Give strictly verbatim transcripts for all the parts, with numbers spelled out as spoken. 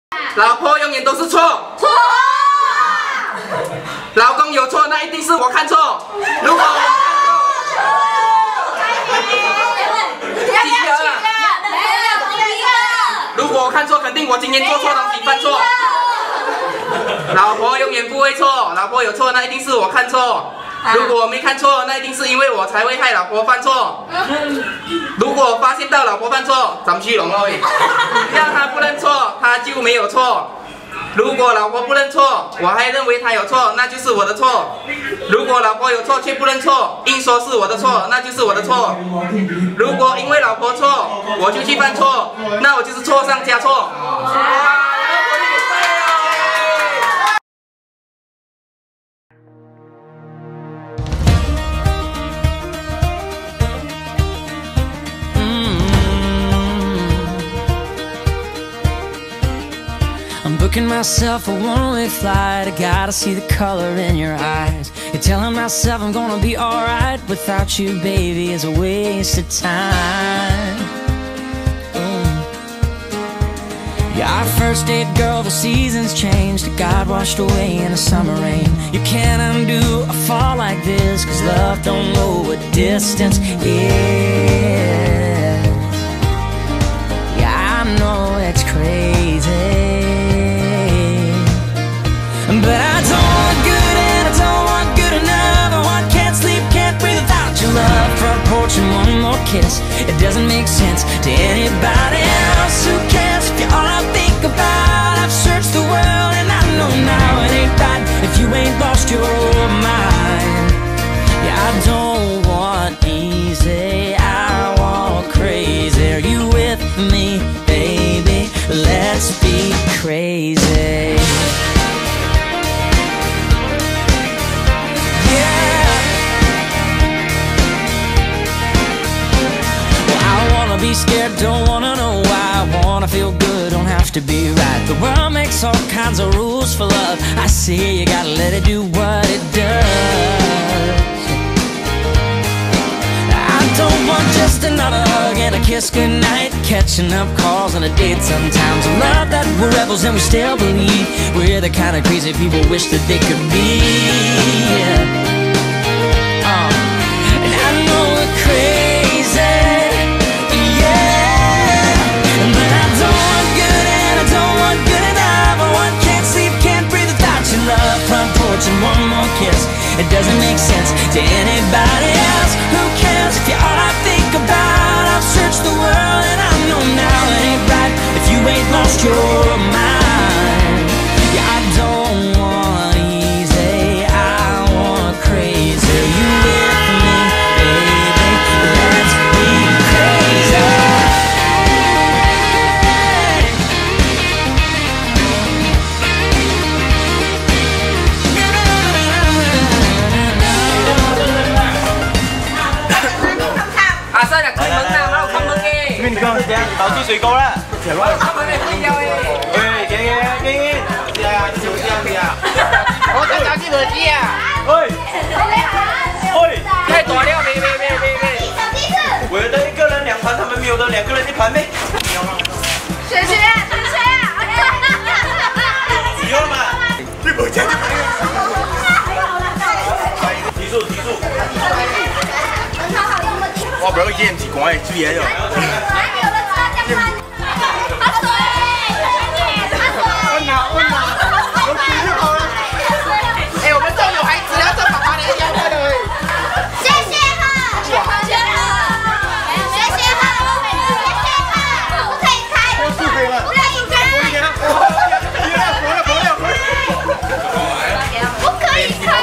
老婆永远都是错。错。老公有错，那一定是我看错。如果如果我看错，肯定我今天做错东西，犯错。老婆永远不会错，老婆有错，那一定是我看错。如果我没看错，那一定是因为我才会害老婆犯错。如果发现到老婆犯错，咱们去龙咯，让她不认错，她就没有错。如果老婆不认错，我还认为她有错，那就是我的错。如果老婆有错却不认错，硬说是我的错，那就是我的错。如果因为老婆错，我就去犯错，那我就是错上加错。 I'm booking myself a one-way flight. I gotta see the color in your eyes. You're telling myself I'm gonna be alright. Without you, baby, is a waste of time. Mm. Yeah, our first date, girl, the seasons changed. God washed away in the summer rain. You can't undo a fall like this, 'cause love don't know what distance is. Yeah, I know it's crazy, but I don't want good and I don't want good enough. I want can't sleep, can't breathe without your love. Front porch and one more kiss. It doesn't make sense to anybody else. Who cares if you're all I think about? I've searched the world and I know now it ain't right if you ain't lost your mind. Yeah, I don't want easy, I want crazy. Are you with me, baby? Let's be crazy. Be scared, don't wanna know why. I wanna feel good, don't have to be right. The world makes all kinds of rules for love. I see you gotta let it do what it does. I don't want just another hug and a kiss goodnight, catching up calls and a date sometimes. I love that we're rebels and we still believe we're the kind of crazy people wish that they could be. uh, And I know we're crazy, front porch and one more kiss. It doesn't make sense to anybody else. Who cares if you're all I think about? I've searched the world and I know now it ain't right if you ain't lost your mind. Yeah, I don't want easy, I want crazy. Are you with me, baby? Let's be crazy. Mình con đang bảo chi水沟啦，嚟喎。喂，嘅嘅嘅，呀，你做咩啊？我在找鸡腿鸡啊！喂，喂，太短了，没没没没没。我的一个人两盘，他们没有的两个人一盘呗。 谁谁谁谁啊？ 只有嘛？你冇钱。提速提速。我不要去 M 字講嘅，注意喺度。温啊温啊，我注意好了。哎，我們都有孩子了，這爸爸的要快的。 謝謝哈，謝謝哈，謝謝哈，謝謝哈，不可以開，不可以開，不可以開，不可以開。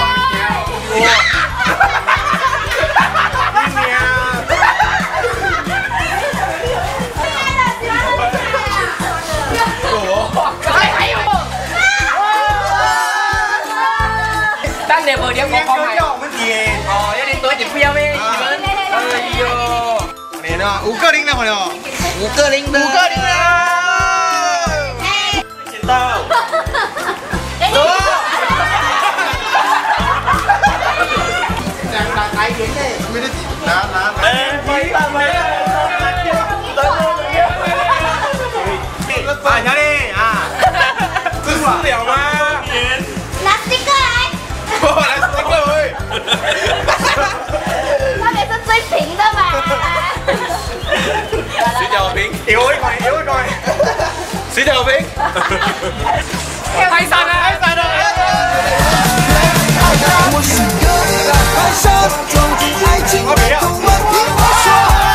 你冇點講講係？哦，有點多一點不要咩？你們？哎呦！ 你呢？五個零的朋友， 五個零的，五個零的。 剪刀。兩大大件嘅，沒得拿拿。誒，快啲快啲！等我嚟啊！啊，小麗啊！ 徐小平。 太闪了，太闪了！ 我是个海上装进爱情的童话，听我说。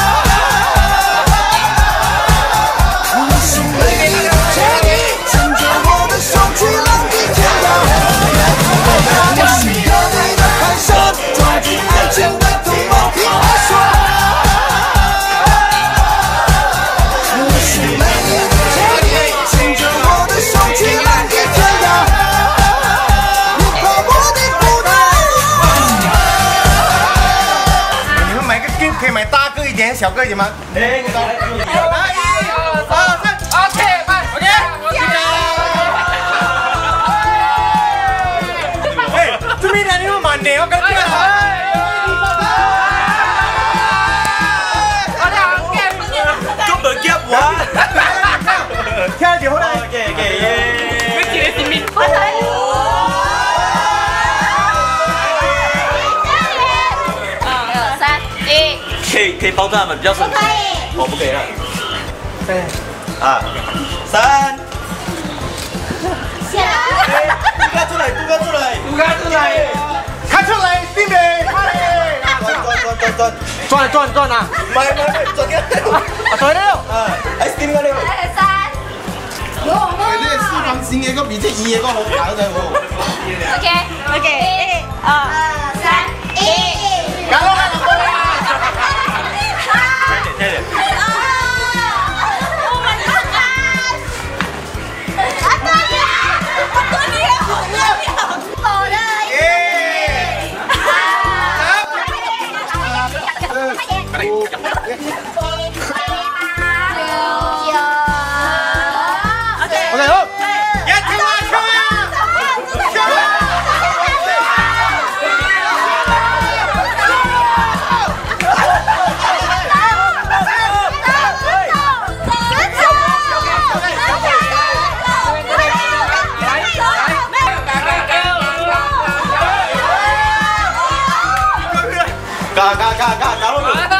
我是美丽的天地，牵着我的手去浪迹天涯。我是个美的海上装进爱情的童话，听我说。我是美丽的天地，牵着我的手去浪迹天涯。 可以买大个一点、小个一点吗？哎，你搞。一、二、三 ，OK， 慢 ，OK， 哎，这边两你慢点，我跟住啊！根本夾我。聽住好啦。嘅嘅耶。 咩字你前面？ 我睇。二三一。 可以可以包装吗？比较顺。 不可以。 我不可以了。对。二三。 下。 杜哥出来，杜哥出来， 杜哥出来， 看出来，弟妹，快点！转转转转转转转啊！唔係唔係，轉嘅。啊，轉了。啊，係點嘅呢？ 三。有冇？ 呢個四方形嘅個比這二嘅個好搞嘅喎。 OK OK， 一、二、三、一。搞到啦！快點快點。Oh my god！ 阿多尼，阿多尼好好好的。耶！快點！ OK， 好。一跳啊跳啊！跳啊！嘎嘎嘎嘎嘎落去！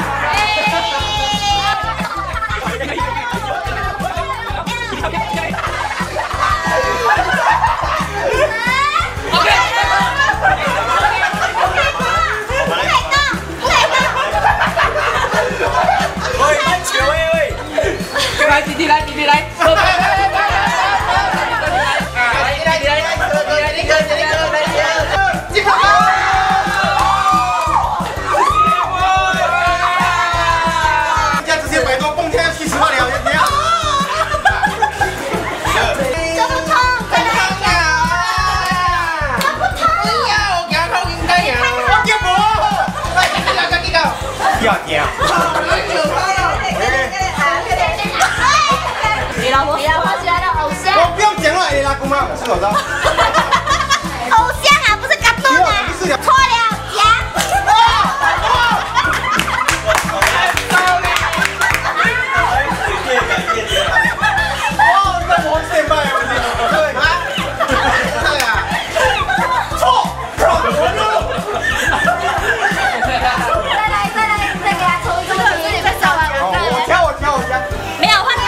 喂，慢球喂喂！ 来弟弟来弟弟来，来来来来来来来来来来来来，进跑！ 人家直接摆脱蹦跳要七十万了，怎样？ 这不痛，再来一下。这不痛。 要牙痛应该有。 我结果， 来弟弟来，赶紧搞。 要掉。 你老婆，你老婆喜欢的偶像。 我不用讲了，哎，拉姑妈，是我的。 偶像啊，不是卡通啊。错了，夹。 哦，那我先拜我先，对吗？对啊。错， 再来，再来，再给他抽一个，自己再找完。 我挑，我挑，我挑。 没有换他。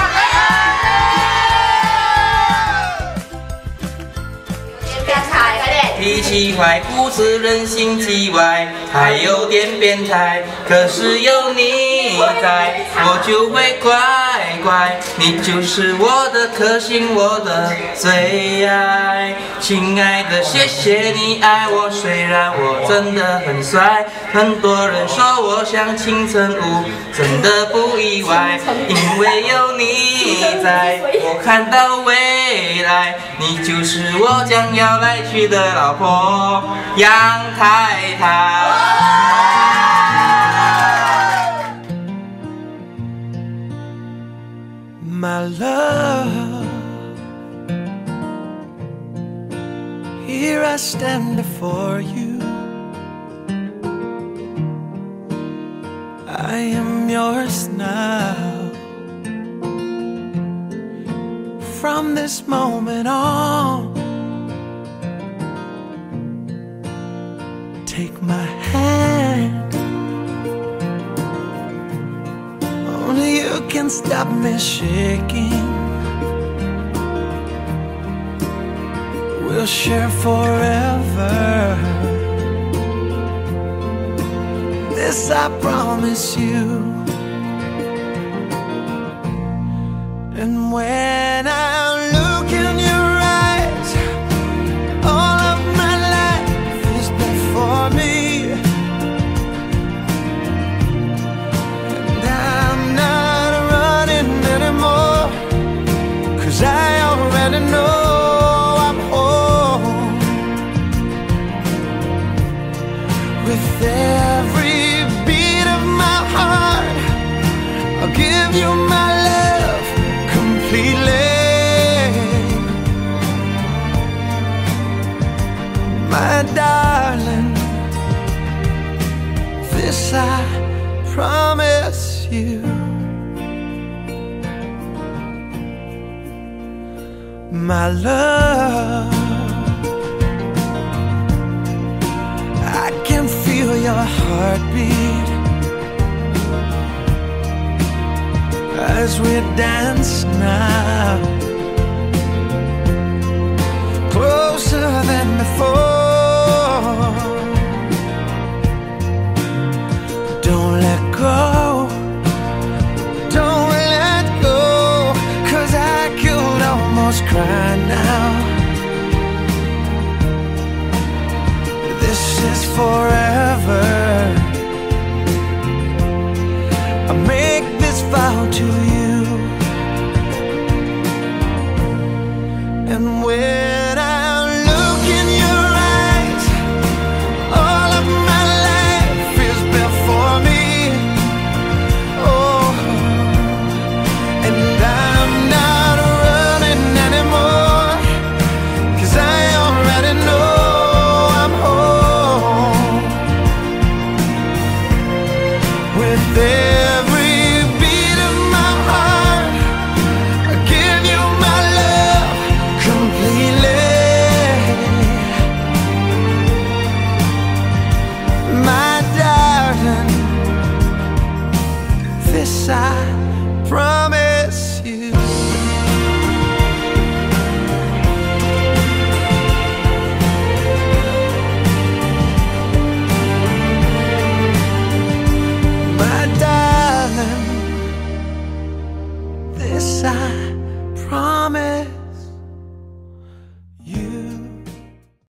脾气坏不是人性极歪，还有点变态。可是有你在，我就会乖乖。你就是我的克星，我的最爱。亲爱的，谢谢你爱我，虽然我真的很帅。很多人说我像金城武，真的不意外，因为有你在，我看到未来。你就是我将要来娶的老婆，杨太太。 My love, here I stand before you. I am yours now. From this moment on, take my hand. Only you can stop me shaking. we'll share forever. This I promise you. And when I look in your eyes, all of my life is before me. And I'm not running anymore, 'cause I already know I'm home. With every beat of my heart, I'll give you my love completely. My darling, this I promise you. My love, I can feel your heartbeat as we dance now, closer than before. Don't let go, don't let go, 'cause I could almost cry now. This is forever. I make this vow to you. And when